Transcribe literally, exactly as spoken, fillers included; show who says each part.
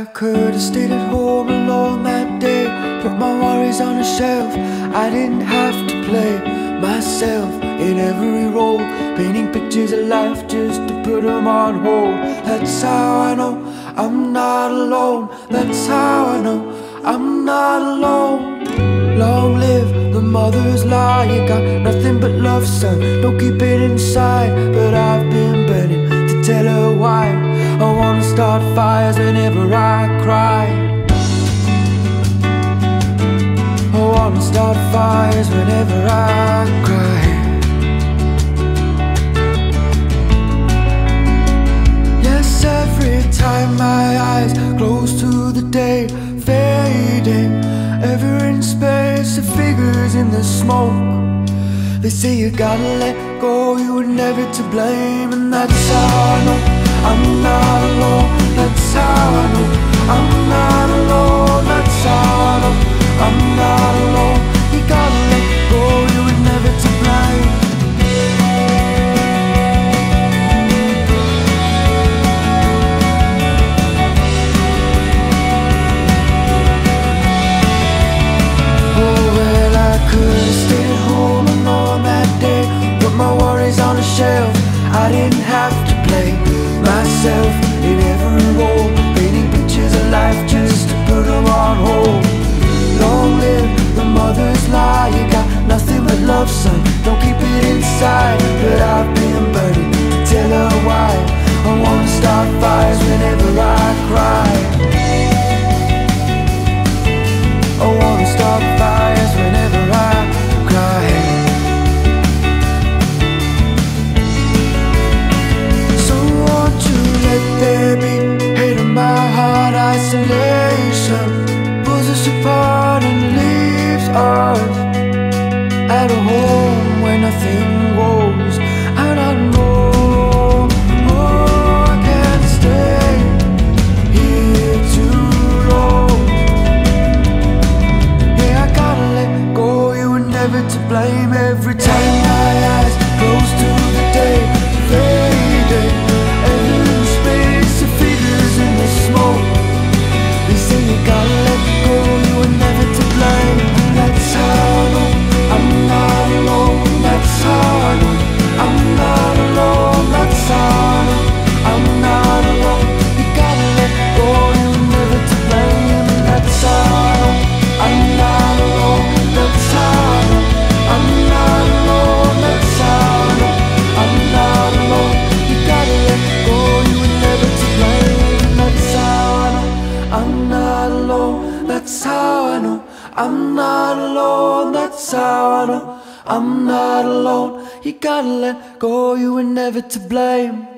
Speaker 1: could have stayed at home alone that day, put my worries on a shelf. I didn't have to play myself in every role, painting pictures of life just to put them on hold. That's how I know I'm not alone. That's how I know I'm not alone. Long live the mother's lie. You got nothing but love, son, don't keep it inside. But I've been burning to tell her why. I wanna start fires whenever I cry. I wanna start fires whenever I cry. Yes, every time my eyes close to the day fading, ever in space, the figures in the smoke. They say you gotta let go, you were never to blame. And that's how I know I'm not alone. That's how I know I'm not alone. That's how I know I'm not alone. You gotta let go, you were never to blame. Oh well, I could have stayed at home alone that day, put my worries on a shelf. I didn't have to play myself in every role, painting pictures of life just to put them on hold. Long live the mother's lie. You got nothing but love, son, don't keep it inside. But I've been burning to tell her why. I wanna start fires whenever I cry. I wanna start fires whenever I cry. There be hate in my heart, isolation pulls us apart and leaves us at a home where nothing goes. And I know, oh, I can't stay here too long. Yeah, I gotta let go, you were never to blame. Every time my eyes close to the day fading, you gotta let go, you were never to blame. That's how I know I'm not alone. That's how I know I'm not alone. That's how I know I'm not alone. You gotta let go, you were never to blame. That's how I know I'm not alone. That's how I know I'm not alone. That's how I know I'm not alone. You gotta let go, you were never to blame. That's how I know I'm not alone. That's how I know I'm not alone. That's how I know I'm not alone. You gotta let go, you were never to blame.